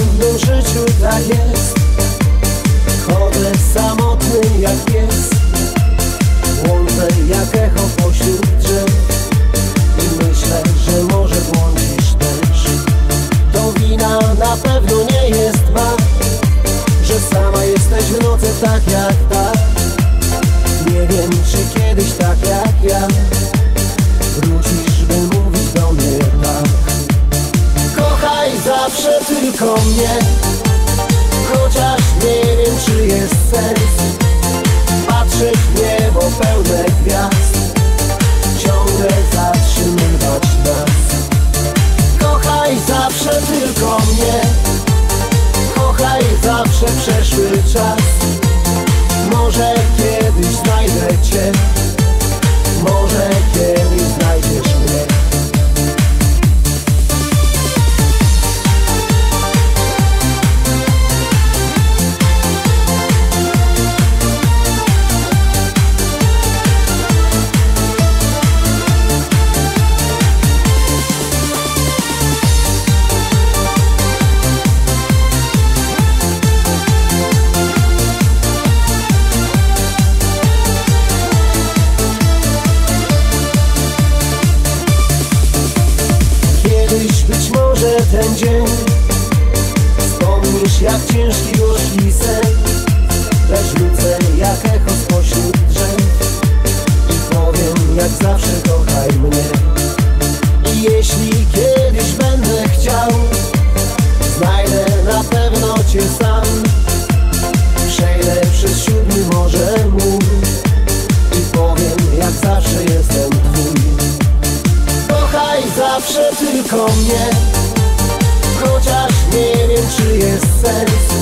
mym życiu tak jest. Chodzę samotny jak pies, błądzę jak echo pośród drzew i myślę, że może błądzisz też. To wina na pewno nie jest ma, że sama jesteś w nocy tak jak ta. Nie wiem, czy kiedyś tak jak ja wrócisz, by mówić do mnie tak. Kochaj zawsze tylko mnie, chociaż nie wiem, czy jest sens patrzeć w niebo pełne gwiazd, ciągle zatrzymywać nas. Kochaj zawsze tylko mnie, kochaj zawsze przeszły czas. Może kiedyś znajdę cię, może kiedyś znajdziesz mnie. Być może ten dzień wspomnisz jak ciężki gorzki sen, lecz wrócę jak echo spośród drzew i powiem jak zawsze kochaj mnie. I jeśli kiedyś będę chciał, znajdę na pewno cię sam. Przejdę przez 7 morze mur i powiem jak zawsze jestem twój. Kochaj zawsze tylko mnie, chociaż nie wiem, czy jest sens